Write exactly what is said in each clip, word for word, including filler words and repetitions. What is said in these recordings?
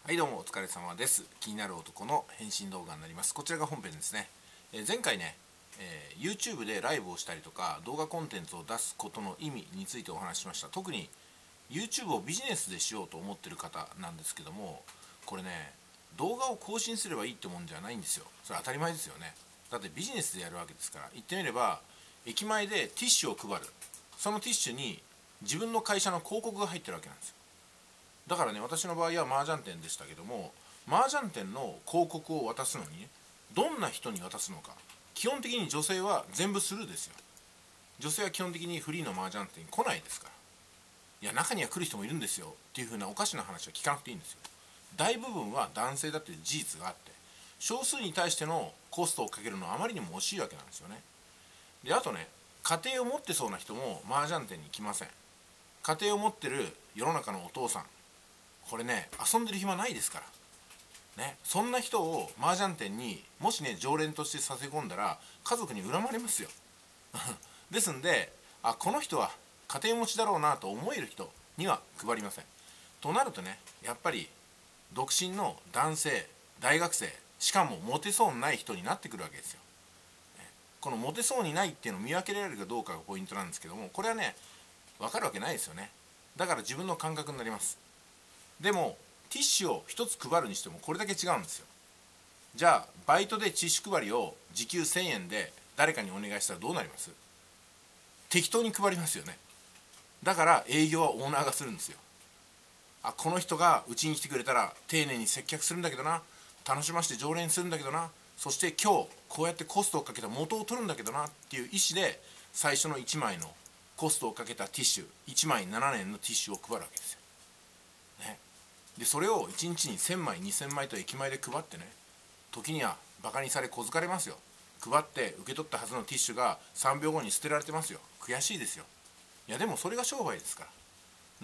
はい、どうもお疲れ様です。気になる男の返信動画になります。こちらが本編ですね。えー前回ね、えー YouTube でライブをしたりとか動画コンテンツを出すことの意味についてお話ししました。特に YouTube をビジネスでしようと思ってる方なんですけども、これね、動画を更新すればいいってもんじゃないんですよ。それ当たり前ですよね。だってビジネスでやるわけですから。言ってみれば、駅前でティッシュを配る。そのティッシュに自分の会社の広告が入ってるわけなんですよ。だからね、私の場合は麻雀店でしたけども、麻雀店の広告を渡すのにね、どんな人に渡すのか。基本的に女性は全部スルーですよ。女性は基本的にフリーの麻雀店に来ないですから。いや、中には来る人もいるんですよっていう風なおかしな話は聞かなくていいんですよ。大部分は男性だという事実があって、少数に対してのコストをかけるのはあまりにも惜しいわけなんですよね。で、あとね、家庭を持ってそうな人も麻雀店に来ません。家庭を持ってる世の中のお父さん、これね、遊んでる暇ないですからね。そんな人を麻雀店にもしね、常連としてさせ込んだら家族に恨まれますよですんで、あ、この人は家庭持ちだろうなと思える人には配りません。となるとね、やっぱり独身の男性、大学生、しかもモテそうにない人になってくるわけですよ。このモテそうにないっていうのを見分けられるかどうかがポイントなんですけども、これはね、分かるわけないですよね。だから自分の感覚になります。でもティッシュを一つ配るにしてもこれだけ違うんですよ。じゃあバイトでティッシュ配りを時給せんえんで誰かにお願いしたらどうなります？適当に配りますよね。だから営業はオーナーがするんですよ。あ、この人がうちに来てくれたら丁寧に接客するんだけどな、楽しまして常連にするんだけどな、そして今日こうやってコストをかけた元を取るんだけどなっていう意思で、最初のいちまいのコストをかけたティッシュいちまいななねんのティッシュを配るわけですよ、ね。でそれをいちにちにせんまいにせんまいと駅前で配ってね、時にはバカにされ小づかれますよ。配って受け取ったはずのティッシュがさんびょうごに捨てられてますよ。悔しいですよ。いやでもそれが商売ですから、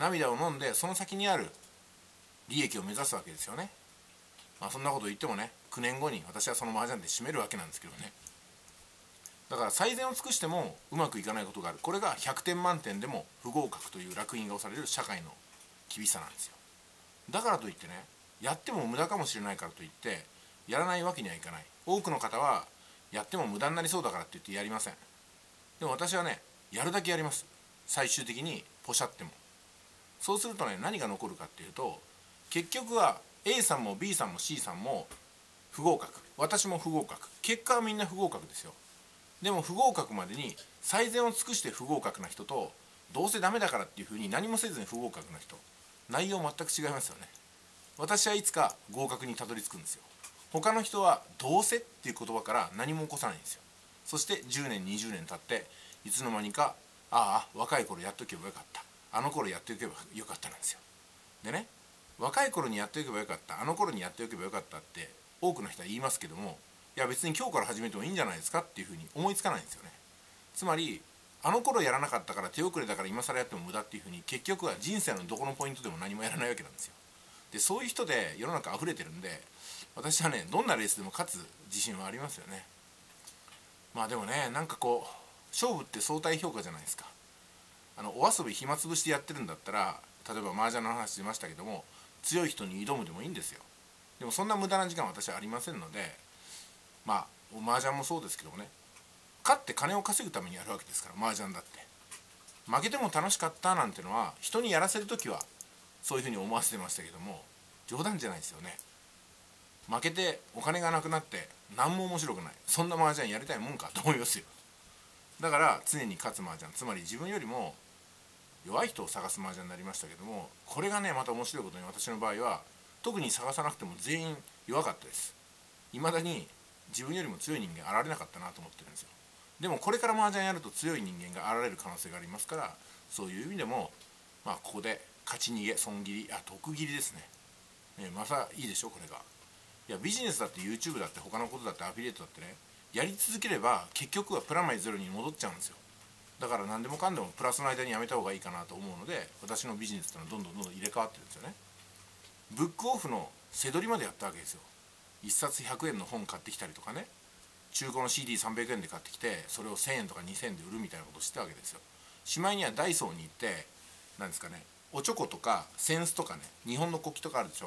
涙を飲んでその先にある利益を目指すわけですよね。まあそんなこと言ってもね、きゅうねんごに私はその麻雀で締めるわけなんですけどね。だから最善を尽くしてもうまくいかないことがある。これがひゃくてん満点でも不合格という烙印が押される社会の厳しさなんですよ。だからといってね、やっても無駄かもしれないからといってやらないわけにはいかない。多くの方はやっても無駄になりそうだからって言ってやりません。でも私はね、やるだけやります。最終的にポシャっても。そうするとね、何が残るかっていうと、結局は A さんも B さんも C さんも不合格、私も不合格、結果はみんな不合格ですよ。でも不合格までに最善を尽くして不合格な人と、どうせダメだからっていうふうに何もせずに不合格な人、内容全く違いますよね。私はいつか合格にたどり着くんですよ。他の人はどうせっていう言葉から何も起こさないんですよ。そしてじゅうねんにじゅうねん経っていつの間にか、ああ若い頃やっとけばよかった、あの頃やっておけばよかったなんですよ。でね、若い頃にやっておけばよかった、あの頃にやっておけばよかったって多くの人は言いますけども、いや別に今日から始めてもいいんじゃないですかっていうふうに思いつかないんですよね。つまりあの頃やらなかったから手遅れだから今更やっても無駄っていうふうに、結局は人生のどこのポイントでも何もやらないわけなんですよ。でそういう人で世の中溢れてるんで、私はね、どんなレースでも勝つ自信はありますよね。まあでもね、なんかこう勝負って相対評価じゃないですか。あのお遊び暇つぶしでやってるんだったら、例えば麻雀の話出ましたけども、強い人に挑むでもいいんですよ。でもそんな無駄な時間は私はありませんので、まあ麻雀もそうですけどもね、勝って金を稼ぐためにやるわけですから麻雀だって。負けても楽しかったなんてのは人にやらせる時はそういうふうに思わせてましたけども、冗談じゃないですよね。負けてお金がなくなって何も面白くない、そんな麻雀やりたいもんかと思いますよ。だから常に勝つ麻雀、つまり自分よりも弱い人を探す麻雀になりましたけども、これがねまた面白いことに、私の場合は特に探さなくても全員弱かったです。いまだに自分よりも強い人間現れなかったなと思ってるんですよ。でもこれから麻雀やると強い人間が現れる可能性がありますから、そういう意味でもまあここで勝ち逃げ損切り、あ得切りですね。ね、またいいでしょこれが。いやビジネスだって YouTube だって他のことだってアフィリエイトだってね、やり続ければ結局はプラマイゼロに戻っちゃうんですよ。だから何でもかんでもプラスの間にやめた方がいいかなと思うので、私のビジネスってのはどんどんどんどん入れ替わってるんですよね。ブックオフの背取りまでやったわけですよ。いっさつひゃくえんの本買ってきたりとかね、中古の シーディーさんびゃくえんで買ってきてそれをせんえんとかにせんえんで売るみたいなことをしてたわけですよ。しまいにはダイソーに行って、なんですかね、おちょことかセンスとかね、日本の国旗とかあるでしょ、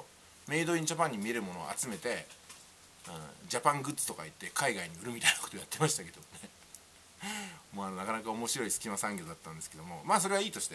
メイドインジャパンに見えるものを集めて、うん、ジャパングッズとか言って海外に売るみたいなことをやってましたけどねまあなかなか面白い隙間産業だったんですけども、まあそれはいいとして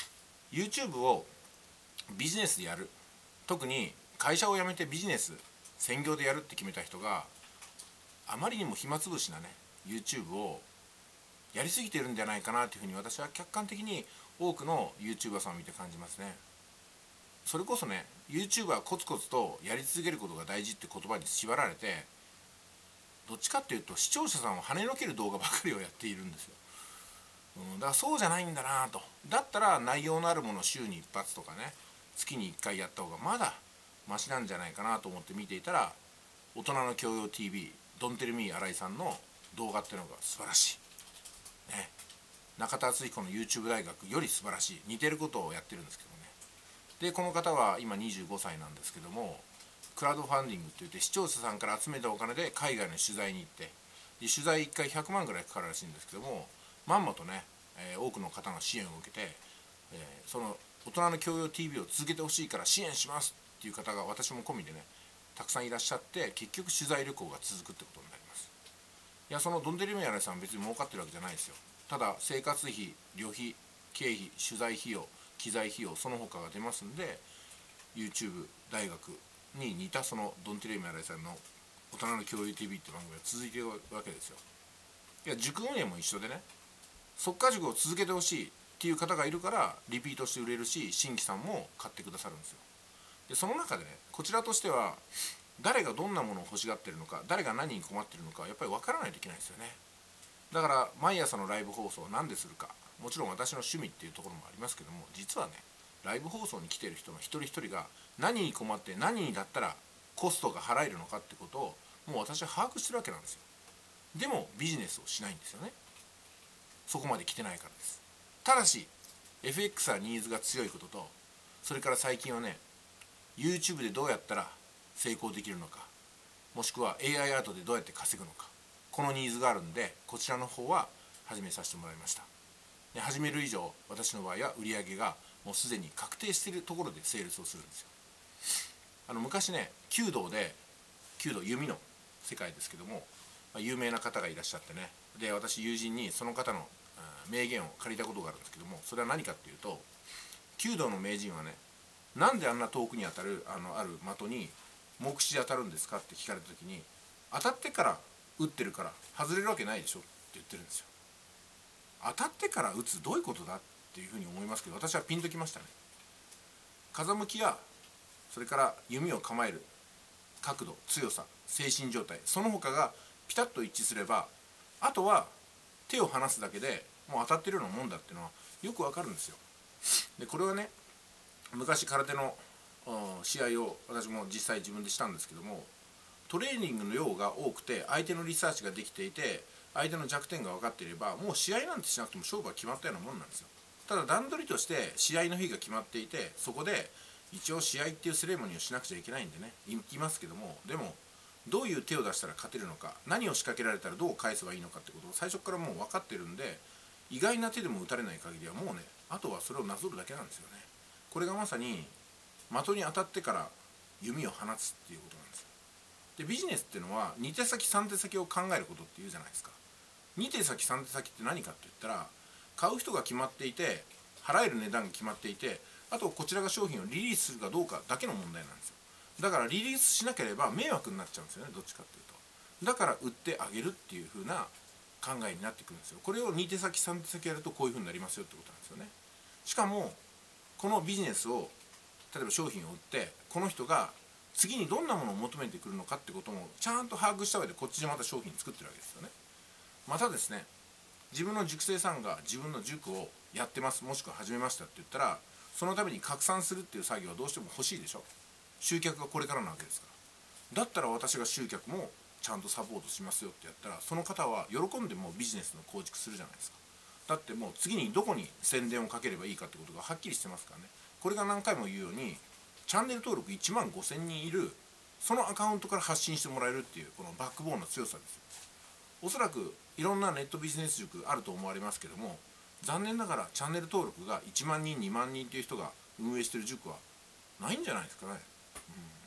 YouTube をビジネスでやる、特に会社を辞めてビジネス専業でやるって決めた人があまりにも暇つぶしなね YouTube をやりすぎてるんじゃないかなというふうに私は客観的に多くの YouTuber さんを見て感じますね。それこそね YouTuber はコツコツとやり続けることが大事って言葉に縛られて、どっちかっていうと視聴者さんを跳ねのける動画ばかりをやっているんですよ、うん、だからそうじゃないんだなと。だったら内容のあるものを週に一発とかね月にいっかいやった方がまだマシなんじゃないかなと思って見ていたら、大人の教養 ティーブイ ドンテルミー新井さんの動画っていうのが素晴らしい、ね、中田敦彦の YouTube 大学より素晴らしい、似てることをやってるんですけどもね。でこの方は今にじゅうごさいなんですけども、クラウドファンディングっていって視聴者さんから集めたお金で海外の取材に行って、で取材いっかいひゃくまんぐらいかかるらしいんですけども、まんまとね、えー、多くの方の支援を受けて、えー、その大人の教養 ティーブイ を続けてほしいから支援しますっていう方が私も込みでねたくさんいらっしゃって、結局取材旅行が続くってことになります。いやそのドンデリメアレさんは別に儲かってるわけじゃないですよ。ただ生活費、旅費、経費、取材費用、機材費用その他が出ますんで、 YouTube 大学に似たそのドンテレミアライさんの大人の教養 ティーブイ って番組が続いているわけですよ。いや塾運営も一緒でね、速稼塾を続けてほしいっていう方がいるからリピートして売れるし、新規さんも買ってくださるんですよ。でその中でねこちらとしては誰がどんなものを欲しがってるのか、誰が何に困ってるのかやっぱり分からないといけないですよね。だから毎朝のライブ放送を何でするか、もちろん私の趣味っていうところもありますけども、実はねライブ放送に来ている人の一人一人が何に困って何にだったらコストが払えるのかってことをもう私は把握してるわけなんですよ。でもビジネスをしないんですよね。そこまで来てないからです。ただし エフエックス はニーズが強いことと、それから最近はね YouTube でどうやったら成功できるのか、もしくは エーアイ アートでどうやって稼ぐのか、このニーズがあるんでこちらの方は始めさせてもらいました。で始める以上私の場合は売り上げがもうすでに確定しているところでセールスをするんですよ。あの昔ね弓道で弓道弓の世界ですけども、まあ、有名な方がいらっしゃってね、で私友人にその方の名言を借りたことがあるんですけども、それは何かっていうと、弓道の名人はねなんであんな遠くに当たるあのある的に目視で当たるんですかって聞かれた時に、当たってから打ってるから外れるわけないでしょって言ってるんですよ。当たってから打つどういうことだっていうふうに思いますけど、私はピンときましたね。風向きやそれから弓を構える角度、強さ、精神状態、その他がピタッと一致すれば、あとは手を離すだけでもう当たってるようなもんだっていうのはよくわかるんですよ。でこれはね昔空手の試合を私も実際自分でしたんですけども、トレーニングの量が多くて相手のリサーチができていて相手の弱点が分かっていればもう試合なんてしなくても勝負は決まったようなもんなんですよ。ただ段取りとして試合の日が決まっていて、そこで一応試合っていうセレモニーをしなくちゃいけないんでね行きますけども、でもどういう手を出したら勝てるのか、何を仕掛けられたらどう返せばいいのかってことを最初からもう分かってるんで、意外な手でも打たれない限りはもうねあとはそれをなぞるだけなんですよね。これがまさに的に当たってから弓を放つっていうことなんですよ。でビジネスっていうのはに手先さん手先を考えることっていうじゃないですか。に手先さん手先って何かって言ったら、買う人が決まっていて払える値段が決まっていて、あとこちらが商品をリリースするかどうかだけの問題なんですよ。だからリリースしなければ迷惑になっちゃうんですよね、どっちかっていうと。だから売ってあげるっていう風な考えになってくるんですよ。これをに手先さん手先やるとこういう風になりますよってことなんですよね。しかもこのビジネスを例えば商品を売ってこの人が次にどんなものを求めてくるのかってこともちゃんと把握した上でこっちでまた商品作ってるわけですよね。またですね、自分の塾生さんが自分の塾をやってます、もしくは始めましたって言ったら、そのために拡散するっていう作業はどうしても欲しいでしょ。集客がこれからなわけですから。だったら私が集客もちゃんとサポートしますよってやったら、その方は喜んでもうビジネスの構築するじゃないですか。だってもう次にどこに宣伝をかければいいかってことがはっきりしてますからね。これが何回も言うようにチャンネル登録いちまんごせんにんいるそのアカウントから発信してもらえるっていうこのバックボーンの強さですよ。おそらくいろんなネットビジネス塾あると思われますけども、残念ながらチャンネル登録がいちまんにんにまんにんという人が運営している塾はないんじゃないですかね。うん、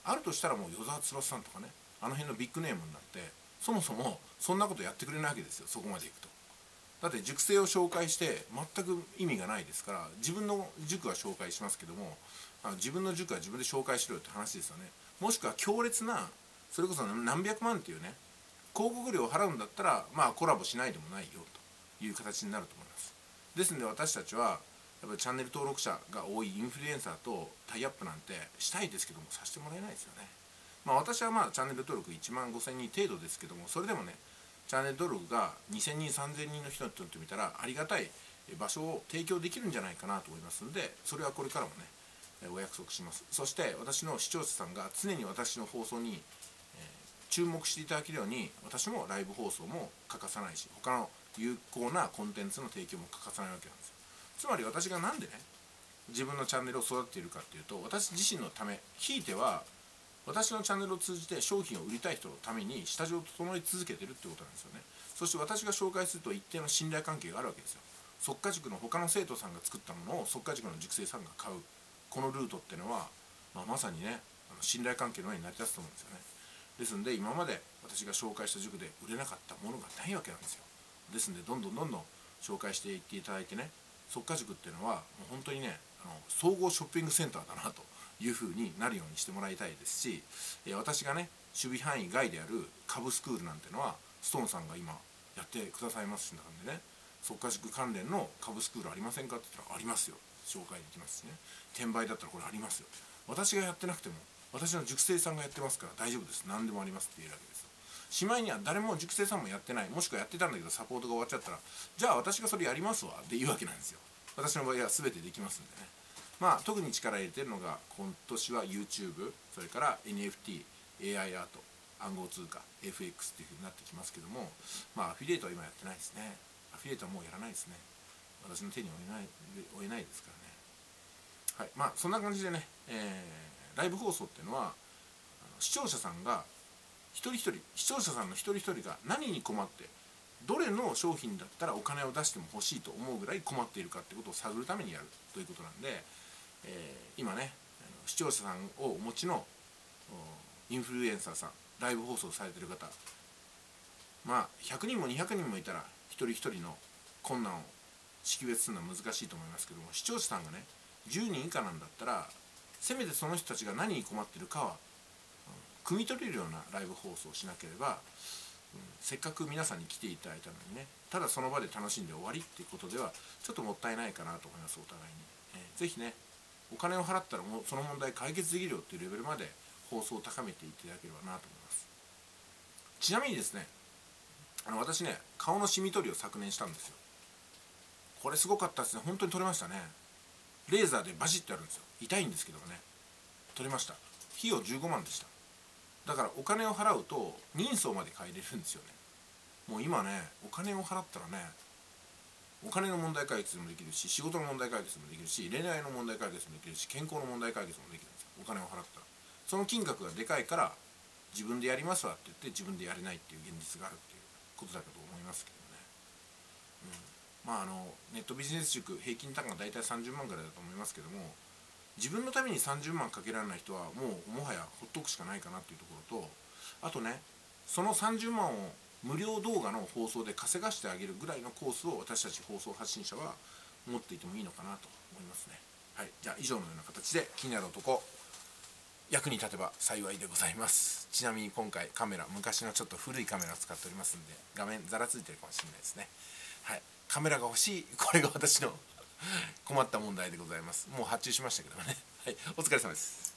あるとしたらもう与沢翼さんとかね、あの辺のビッグネームになって、そもそもそんなことやってくれないわけですよ、そこまでいくと。だって塾生を紹介して全く意味がないですから、自分の塾は紹介しますけども、あの自分の塾は自分で紹介しろよって話ですよね。もしくは強烈な、それこそ何百万っていうね広告料を払うんだったら、まあコラボしないでもないよという形になると思います。ですので私たちはやっぱりチャンネル登録者が多いインフルエンサーとタイアップなんてしたいですけども、させてもらえないですよね。まあ私はまあチャンネル登録いちまんごせんにん程度ですけども、それでもねチャンネル登録がにせんにんさんぜんにんの人にとってみたらありがたい場所を提供できるんじゃないかなと思いますので、それはこれからもねお約束します。そして私の視聴者さんが常に私の放送に、えー、注目していただけるように、私もライブ放送も欠かさないし、他の有効なコンテンツの提供も欠かさないわけなんですよ。つまり私がなんでね自分のチャンネルを育てているかっていうと、私自身のため、ひいては私のチャンネルを通じて商品を売りたい人のために下地を整え続けてるってことなんですよね。そして私が紹介すると一定の信頼関係があるわけですよ。速稼塾の他の生徒さんが作ったものを速稼塾の塾生さんが買う、このルートっていうのは、まあ、まさにねあの信頼関係の上に成り立つと思うんですよね。ですので今まで私が紹介した塾で売れなかったものがないわけなんですよ。ですのでどんどんどんどん紹介していっていただいてね、速稼塾っていうのはもう本当にねあの総合ショッピングセンターだなというふうになるようにしてもらいたいですし、私がね守備範囲外である株スクールなんてのはストーンさんが今やってくださいますし、なんでね速稼塾関連の株スクールありませんかって言ったらありますよ、紹介できますしね、転売だったらこれありますよ、私がやってなくても私の塾生さんがやってますから大丈夫です、何でもありますって言えるわけですよ。しまいには誰も塾生さんもやってない、もしくはやってたんだけどサポートが終わっちゃったら、じゃあ私がそれやりますわって言うわけなんですよ。私の場合は全てできますんでね。まあ特に力入れてるのが今年は YouTube、 それから エヌエフティー、エーアイ アート、暗号通貨 エフエックス っていうふうになってきますけども、まあアフィリエイトは今やってないですね。アフィリエイトはもうやらないですね。私の手に負えない負えないですからね。はい、まあそんな感じでね、えー、ライブ放送っていうのは視聴者さんが一人一人、視聴者さんの一人一人が何に困って、どれの商品だったらお金を出しても欲しいと思うぐらい困っているかってことを探るためにやるということなんで、えー、今ね視聴者さんをお持ちのインフルエンサーさん、ライブ放送されてる方、まあひゃくにんもにひゃくにんもいたら一人一人の困難を識別するのは難しいと思いますけども、視聴者さんがねじゅうにん以下なんだったらせめてその人たちが何に困ってるかは汲み取れるようなライブ放送をしなければ、うん、せっかく皆さんに来ていただいたのにね、ただその場で楽しんで終わりっていうことではちょっともったいないかなと思います。お互いに、えー、ぜひねお金を払ったらもうその問題解決できるよっていうレベルまで放送を高めていただければなと思います。ちなみにですね、あの私ね顔のシミ取りを昨年したんですよ。これすごかったですね。本当に取れましたね。レーザーでバシッとやるんですよ。痛いんですけどもね、取れました。費用じゅうごまんでした。だからお金を払うと人相まで変えれるんですよね。もう今ねお金を払ったらね、お金の問題解決もできるし、仕事の問題解決もできるし、恋愛の問題解決もできるし、健康の問題解決もできるんですよ、お金を払ったら。その金額がでかいから自分でやりますわって言って自分でやれないっていう現実があるっていうことだと思いますけどね。うん、まああのネットビジネス塾平均単価大体さんじゅうまんぐらいだと思いますけども、自分のためにさんじゅうまんかけられない人はもうもはやほっとくしかないかなっていうところと、あとねそのさんじゅうまんを無料動画の放送で稼がしてあげるぐらいのコースを私たち放送発信者は持っていてもいいのかなと思いますね。はい、じゃあ以上のような形で気になる男、役に立てば幸いでございます。ちなみに今回カメラ、昔のちょっと古いカメラを使っておりますんで画面ざらついてるかもしれないですね。はい、カメラが欲しい、これが私の困った問題でございます。もう発注しましたけどね。はい、お疲れ様です。